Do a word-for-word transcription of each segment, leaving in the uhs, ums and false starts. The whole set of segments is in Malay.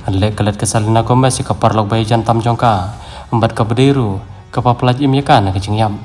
Lek kelet kesalina Gomez si kaparlok bayi jantam jongka embat ka bediru kapapelaj im yakan ke cingyam.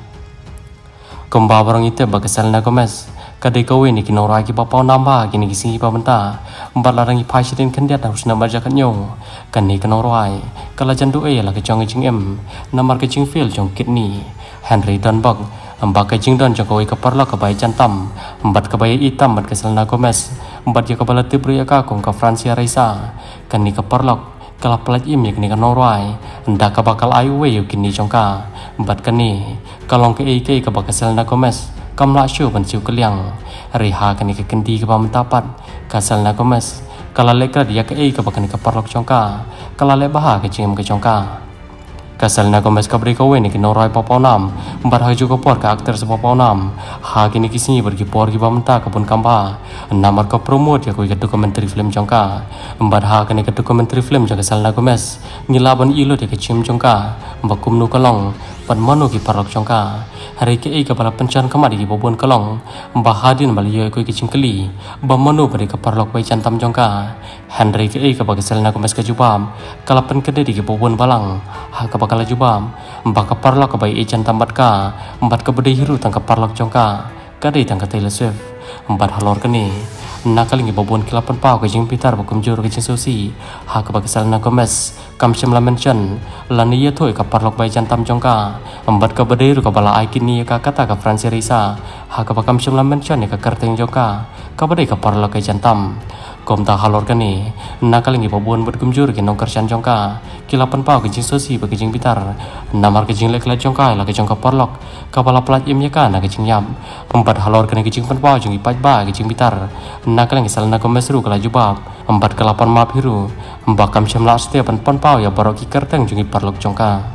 Komba barang itu bagi kesalina Gomez kadai kawe ni kino ragi bapau nambah kini kisingi pamenta embat larang i pasirin kendiat harus nambar jakat nyo kan ni kino rai kala jandu e la ke jong cing em namar ke cing fil jong kidney Henry Dunbag embat ke jing don jong kawe kaparlok ka bayi jantam embat ka bayi hitam embat kesalina Gomez embat ya kabala tibri ya ka kong ka Francia Raisa kan ni kaparlok kala pelaj im yak ni kan norai nda ka bakal ayu we yu kini jongka embat kan ni kalong ke ke ka bakal kesalina Gomez kam la shu ban siu keliang riha kan ni ke kendi ka pamentapat kesalina Gomez kala lekra dia ke e ka bakal ni kaparlok jongka kala le baha ke cingem ke jongka Kesalina Gomez kabri kawe ni kinorai papau nam embat haju ka por ka aktor sepapau nam ha kini kisini pergi por ki pamenta kapun kamba namar ka promote ya ko ke dokumenter film jongka embat ha kini ke dokumenter film jongka Kesalina Gomez ngilaban ilo de ke cim jongka embat kumnu kalong pan manu ki parok jongka hari ke e ka bala pencan kamadi ki bobon kalong embat hadin bali yo ko ki cingkeli ba manu bari ka parlok bai cantam jongka Henry ke e ka bagi Kesalina Gomez ka jubam kala pen kede di ki bobon balang ha ka bakal jubam embat ka parlok ka bai e cantam bat ka embat ka bede hiru tang ka parlok jongka kadai tang ka Taylor Swift embat halor kini nakaling bobon kilapan pau ke jing pitar bakum jor ke jing sosi ha ka bagi Kesalina Gomez kam sham la mention lani ye thoi ka parlok bai jantam jongka embat ka bede ka bala ai kini ka kata ka Francia Raisa ha ka bakam sham la mention ka karteng jongka ka bede ka parlok ka jantam kom ta halor kani nakaling bobon bud kumjur ke nong kersan jongka kilapan pau ke jing sosi bagi jing pitar namar ke jing lek la jongka la ke jongka parlok ka bala plat im yaka na ke jing yam empat halor kani ke jing pen pau jing ipat ba ke jing pitar nakaling Kesalina Gomez ru kala jubab empat kelapan map hiru embakam sham la setiap pen pen pau ya barok ki kerteng jing parlok jongka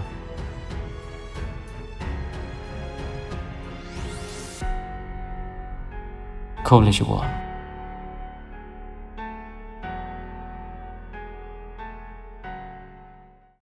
Coalition one